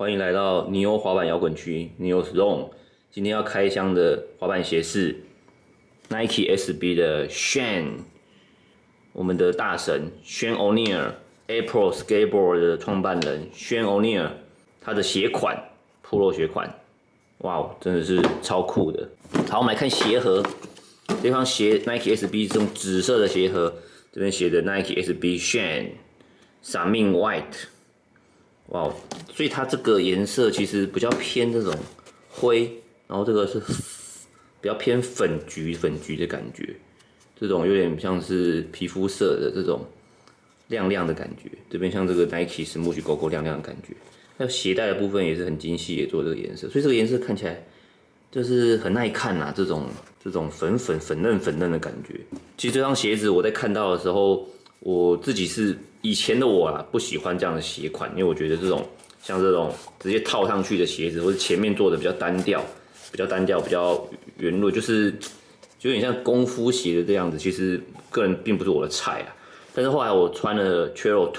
欢迎来到尼欧滑板摇滚区 Neo's Zone。今天要开箱的滑板鞋是 Nike SB 的 Shane， 我们的大神 Shane O'Neill，April Skateboard 的创办人 Shane O'Neill， 他的鞋款 Polo 鞋款，哇，真的是超酷的。好，我们来看鞋盒，这双鞋 Nike SB 这种紫色的鞋盒，这边写的 Nike SB Shane Samin White。哇，所以它这个颜色其实比较偏这种灰，然后这个是比较偏粉橘的感觉，这种有点像是皮肤色的这种亮亮的感觉。这边像这个 Nike Smooth 勾勾亮亮的感觉，还有鞋带的部分也是很精细，也做这个颜色，所以这个颜色看起来就是很耐看啊，这种粉嫩的感觉。其实这双鞋子我在看到的时候，我自己是以前的我啊，不喜欢这样的鞋款，因为我觉得像这种直接套上去的鞋子，或者前面做的比较单调、比较圆润，就是有点像功夫鞋的这样子。其实个人并不是我的菜啊。但是后来我穿了 Trail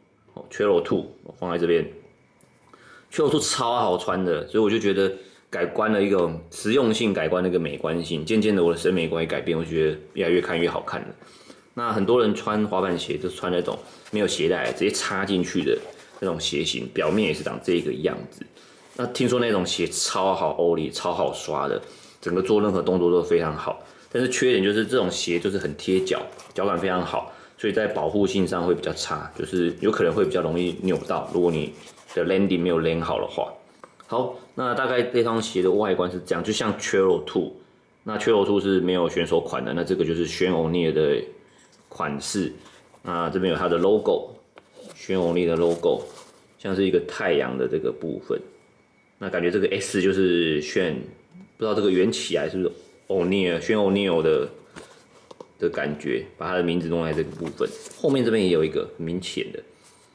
2，我放在这边 ，Trail 2超好穿的，所以我就觉得改观了一个实用性，改观了一个美观性。渐渐的，我的审美观也改变，我觉得越来越看越好看了。那很多人穿滑板鞋都穿那种没有鞋带，直接插进去的那种鞋型，表面也是长这个样子。那听说那种鞋超好欧力，超好刷的，整个做任何动作都非常好。但是缺点就是这种鞋就是很贴脚，脚感非常好，所以在保护性上会比较差，就是有可能会比较容易扭到，如果你的 landing 没有 land 好的话。好，那大概这双鞋的外观是这样，就像 Trail 2，那 Trail 2是没有选手款的，那这个就是 Shane O'Neill 的款式。那这边有它的 logo， Shane O'Neill 的 logo， 像是一个太阳的这个部分。那感觉这个 S 就是 Shane， 不知道这个圆起来是不是 Shane O'Neill 的感觉，把他的名字弄在这个部分。后面这边也有一个很明显的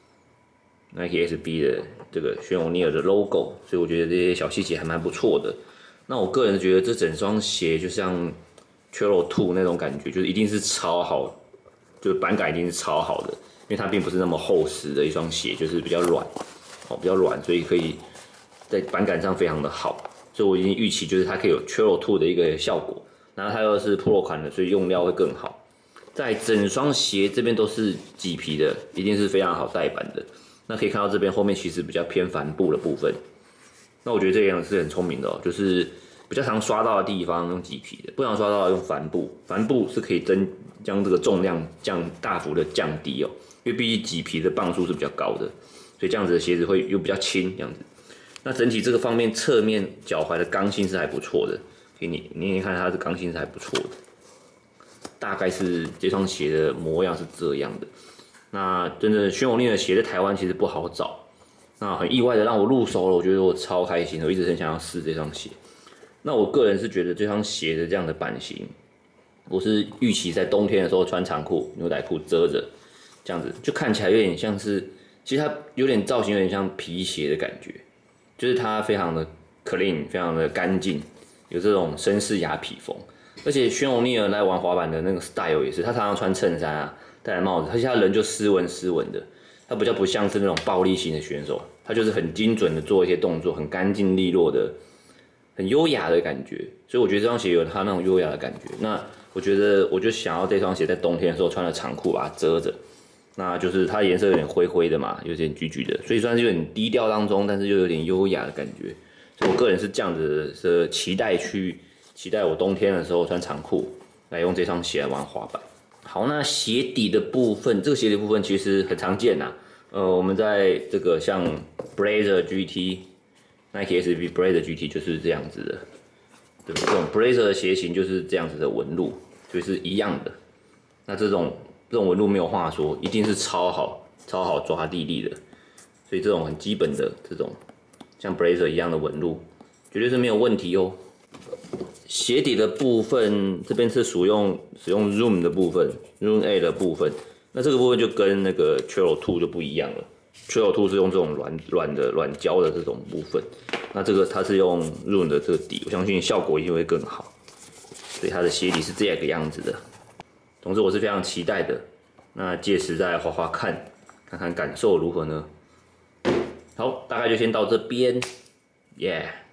Nike SB 的这个 Shane O'Neill 的 logo， 所以我觉得这些小细节还蛮不错的。那我个人觉得这整双鞋就像 Trail 2那种感觉，就是一定是超好。就是板感一定是超好的，因为它并不是那么厚实的一双鞋，就是比较软，所以可以在板感上非常的好。所以我已经预期就是它可以有 Trail 2的一个效果，然后它又是 Polo 款的，所以用料会更好。在整双鞋这边都是麂皮的，一定是非常好带板的。那可以看到这边后面其实比较偏帆布的部分，那我觉得这样是很聪明的哦，就是比较常刷到的地方用麂皮的，不常刷到的用帆布，帆布是可以将这个重量大幅的降低哦，因为毕竟麂皮的磅数是比较高的，所以这样子的鞋子会又比较轻这样子。那整体这个方面侧面脚踝的刚性是还不错的，所以你看它的刚性是还不错的，大概是这双鞋的模样是这样的。那真的Shane O'Neill的鞋在台湾其实不好找，那很意外的让我入手了，我觉得我超开心的，我一直很想要试这双鞋。那我个人是觉得这双鞋的这样的版型，我是预期在冬天的时候穿长裤、牛仔裤遮着，这样子就看起来有点像是，其实它有点造型有点像皮鞋的感觉，就是它非常的 clean， 非常的干净，有这种绅士雅痞风。而且Shane O'Neill来玩滑板的那个 style 也是，他常常穿衬衫啊，戴着帽子，而且他人就斯文的，他比较不像是那种暴力型的选手，他就是很精准的做一些动作，很干净利落的。很优雅的感觉，所以我觉得这双鞋有它那种优雅的感觉。那我觉得我就想要这双鞋在冬天的时候穿了长裤把它遮着，那就是它的颜色有点灰的嘛，有点橘的，所以算是有点低调当中，但是又有点优雅的感觉。所以我个人是这样子的期待我冬天的时候穿长裤来用这双鞋来玩滑板。好，那鞋底的部分，这个鞋底部分其实很常见呐。我们在这个像 Blazer GT。Nike SB Blazer GT 就是这样子的，对吧？这种 Blazer 的鞋型就是这样子的纹路，就是一样的。那这种纹路没有话说，一定是超好抓地力的。所以这种很基本的这种像 Blazer 一样的纹路，绝对是没有问题哦。鞋底的部分这边是使用 Zoom 的部分 ，Zoom A 的部分。那这个部分就跟那个 Trail 2就不一样了。Trail 2是用这种软胶的这种部分，那这个它是用Zoom的这个底，我相信效果一定会更好。所以它的鞋底是这个样子的。总之我是非常期待的。那届时再滑滑看看感受如何呢？ 好，大概就先到这边，耶、yeah。